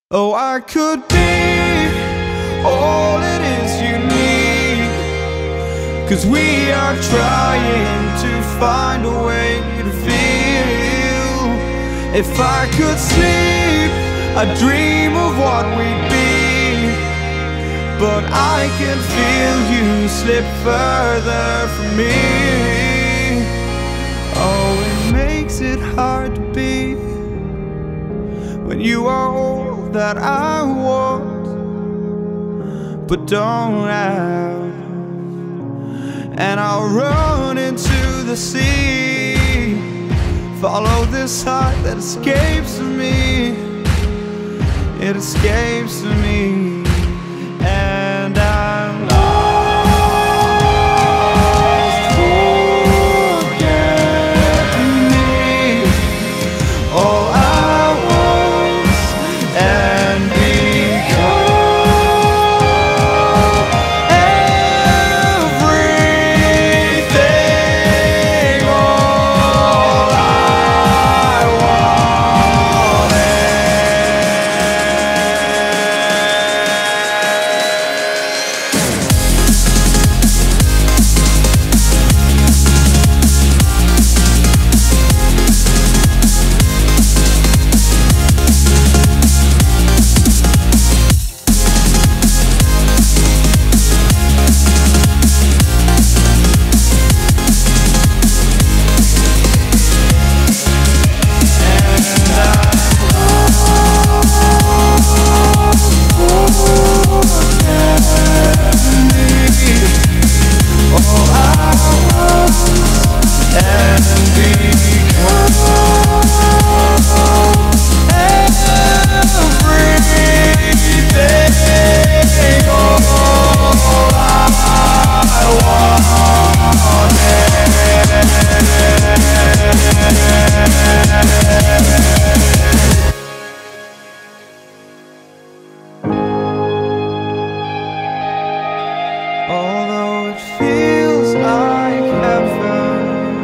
Oh, I could be all it is you need, 'cause we are trying to find a way to feel. If I could sleep, I'd dream of what we'd be, but I can feel you slip further from me. Oh, it makes it hard to be when you are all that I want but don't have. And I'll run into the sea, follow this heart that escapes me. It escapes me, and I'm lost. Forget me, all I was and become everything. All I wanted. Although it feels like heaven,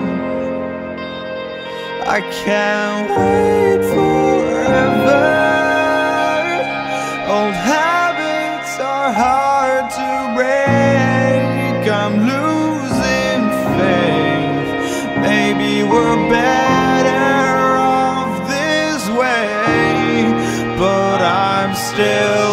I can't wait forever. Old habits are hard to break. I'm losing faith. Maybe we're better off this way, but I'm still